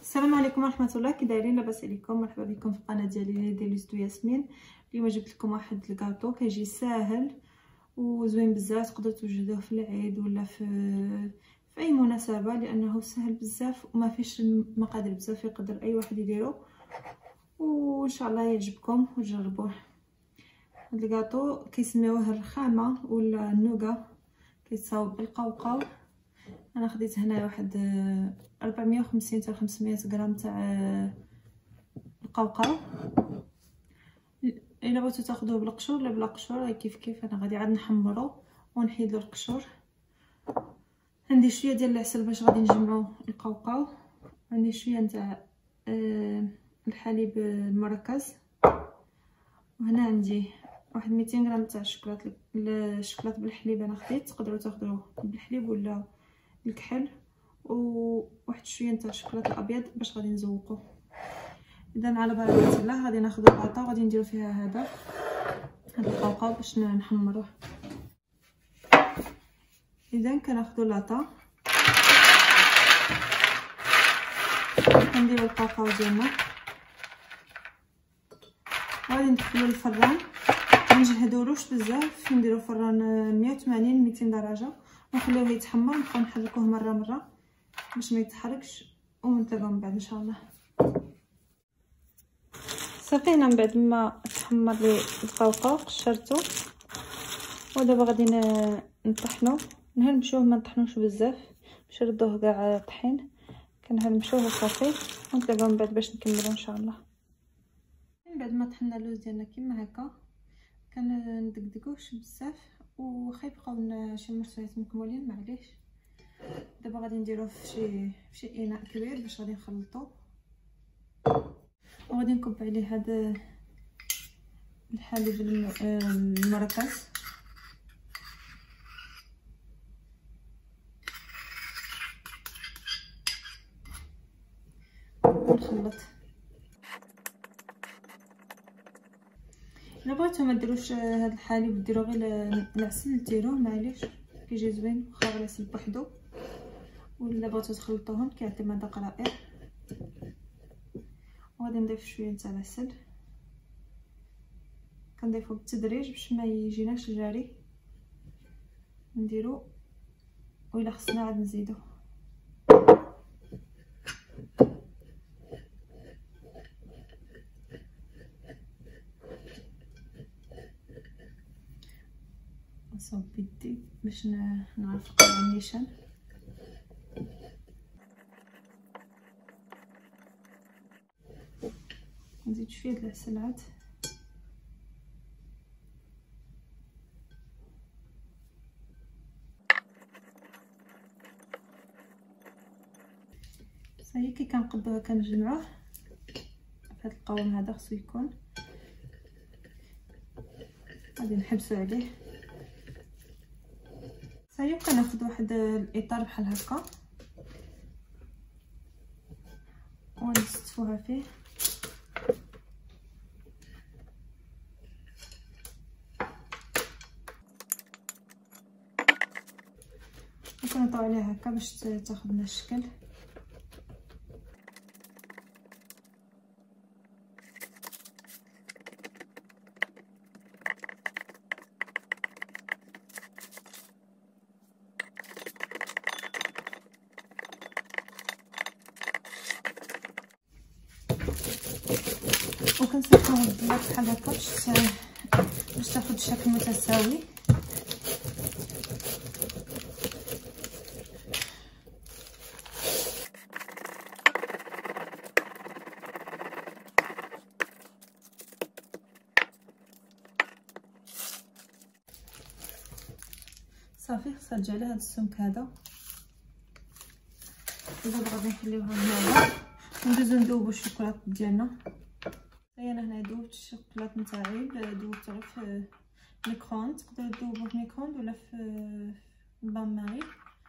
السلام عليكم ورحمه الله، كي دايرين؟ لاباس عليكم؟ مرحبا بكم في القناه ديالي ديال لوستو ياسمين. اليوم جبت لكم واحد الكاطو كيجي ساهل وزوين بزاف، تقدروا توجدوه في العيد ولا في اي مناسبه، لانه سهل بزاف وما فيش مقادير بزاف، يقدر اي واحد يديرو وان شاء الله يعجبكم وجربوه. هذا الكاطو كيسميوه الرخامه ولا النوغا، كيتصاوب بالقوقاو. انا خديت هنا واحد 450 حتى 500 غرام تاع القوقاو. الا بغيتو تاخذوه بالقشور ولا بلا قشور كيف انا غادي عاد نحمرو ونحيدو القشور. عندي شويه ديال العسل باش غادي نجمعو القوقاو، عندي شويه نتاع الحليب المركز، وهنا عندي واحد 200 غرام تاع الشوكولات بالحليب. انا خديت، تقدروا تاخذوه بالحليب ولا الكحل، وواحد شويه نتاع الشوكولاط الابيض باش غادي نزوقوه. اذا على بركه الله غادي ناخذ الباطه وغادي نديرو فيها هذا القوقاو باش نحمروه. اذا كناخذوا لاطه، كنديروا القوقاو ديالنا، غادي ندخلوا الفران. ما نجهدولوش بزاف، نديرو فران 180 200 درجه ونخليوه يتحمر، نبقاو نحركوه مره باش ما يتحركش ونتلاقاو من بعد ان شاء الله. صافي، هنا من بعد ما تحمر لي القوقاو قشرته، ودابا غادي نطحنو. نهرمشوه، ما نطحنوش بزاف باش نردوه كاع طحين، كنهرمشوه صافي ونتلاقاو من بعد باش نكملو ان شاء الله. من بعد ما طحنا اللوز ديالنا كيما هكا، كندقدقوش بزاف وخا يبقاو شي مرسويات مكمولين، معليش. دابا غادي نديروه في شي اناء كبير باش غادي نخلطو، وغادي نكب عليه هذا الحليب المركز ونخلط. الا بغيتو ما ديروش هذا الحليب، ديروا غير العسل، ديروه معليش كيجي زوين، واخا العسل بوحدو، ولا بغيتو تخلطوهم كيعطي مذاق رائع. وغادي نضيف شويه تاع العسل، كنضيفو بالتدريج باش ما يجيناش جاري، نديرو وإلا خصنا عاد نزيدو. نصوب بيدي باش نعرف نقطع النيشان. نزيد شويه د العسل عاد، صافي. كي كنقدوه كنجمعوه في هذا القوام، هذا خصو يكون. غادي نحبسو عليه صافي. كناخذ واحد الاطار بحال هكا ونستفوها فيه، وكنطيو عليها هكا باش تاخذ لنا الشكل. وكنسيحوهم البلاط بحال هكا باش تاخذ شكل متساوي. صافي، خصها تجي على هذا السمك هذا. دابا غادي نخليوها هنايا وندوزو ندوبو الشوكولات ديالنا. انا هنا دوبت الشوكولات نتاعي، دوبته في الميكرووند، تقدروا تذوبوه في الميكرووند ولا في بان ماري.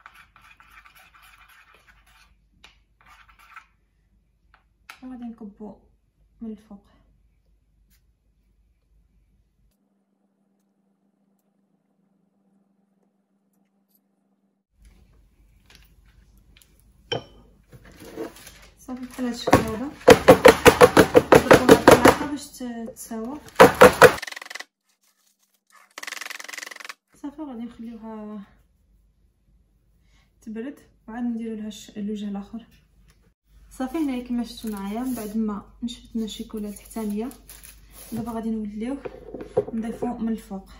وغادي نكبو من الفوق. صافي بحال هاد الشكل هذا نضربوها بالمعلقه باش تساوى. صافي غادي نخليوها تبرد وعاد نديرو لها الوجه الاخر. صافي هنايا كما شفتوا معايا من بعد ما نشفتنا الشيكولا تحتانيه، دابا غادي نوليو نضيفو من الفوق.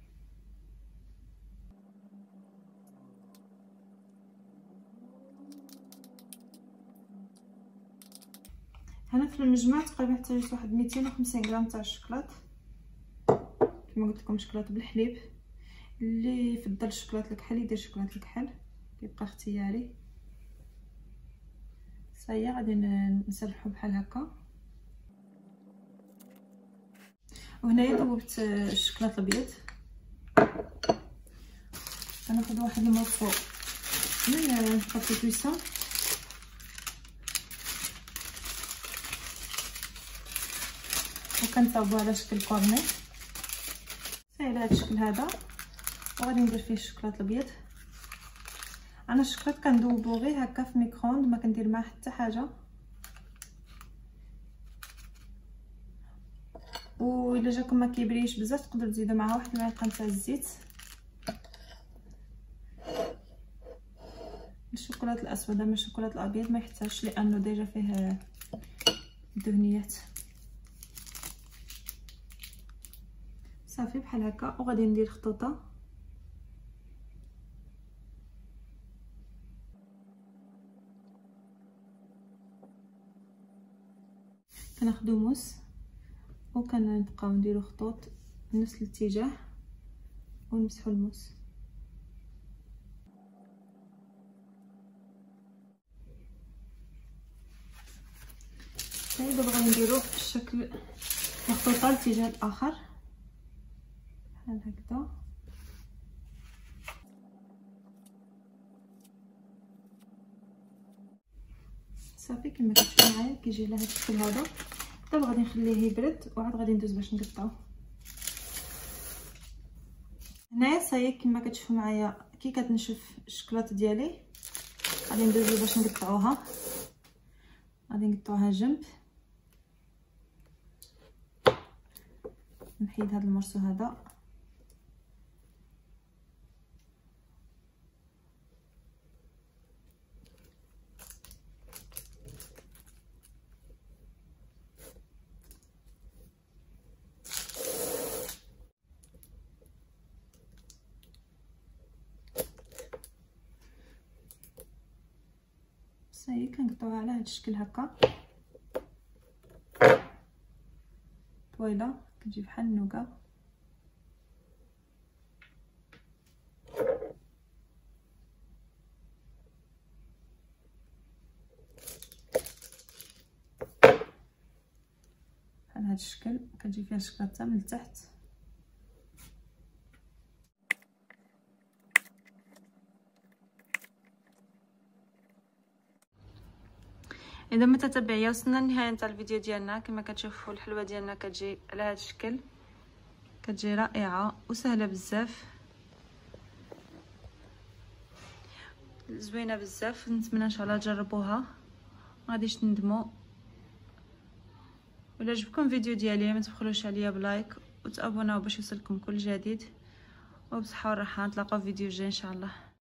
هنا في المجمع تقريبا احتاجت واحد 250 غرام تاع الشكلاط، كما قلت لكم شكلاط بالحليب. اللي يفضل الشكلاط الكحل يدير شكلاط الكحل، كيبقى اختياري. صايي غادي نسرحو بحال هكا. وهنايا ذوبت الشكلاط الابيض، غناخد واحد المورفو من بابي كويسون وكنصاوبو على شكل كورني على هذا الشكل هذا، وغادي ندير فيه الشكلاط الابيض. انا الشكلاط كندوبو غير هكا في ميكرووند، ما كندير معاه حتى حاجه. والا جاكم ما كيبريش بزاف تقدروا تزيدوا معاه واحد المعلقه تاع الزيت. الشوكولاط الاسود اما الشوكولاط الابيض ما يحتاجش لانه ديجا فيه دهنيات. صافي بحال هكا. وغادي ندير خطوطه كناخدو موس وكنبقاو نديرو خطوط بنفس الاتجاه ونمسحو الموس. دابا غادي نديرو الشكل مخطوطه الاتجاه الاخر بحال هكذا. صافي كما كتشوفوا معايا كيجي على هذا الشكل هذا. دابا غادي نخليه يبرد وعاد غادي ندوز باش نقطعو. هنايا صايي كما كتشوفوا معايا كي كتنشف الشكلاط ديالي غادي ندوزو باش نقطعوها. غادي نقطعوها جنب، نحيد هذا المرسو هذا. صايي كنقطعوها على هذا الشكل هكا طويله كتجي بحال النوكا. بحال هذا الشكل كتجي فيها الشكلاطه من التحت. اذا ما تتبعيا وصلنا للنهايه نتاع الفيديو ديالنا. كما كتشوفوا الحلوه ديالنا كتجي على هذا الشكل، كتجي رائعه وسهله بزاف، زوينه بزاف. نتمنى ان شاء الله تجربوها ما غاديش تندموا. ولا عجبكم الفيديو ديالي ما تبخلوش عليا بلايك وتابوناو باش يوصلكم كل جديد. وبصحه وراحه، نتلاقاو في فيديو جاي ان شاء الله.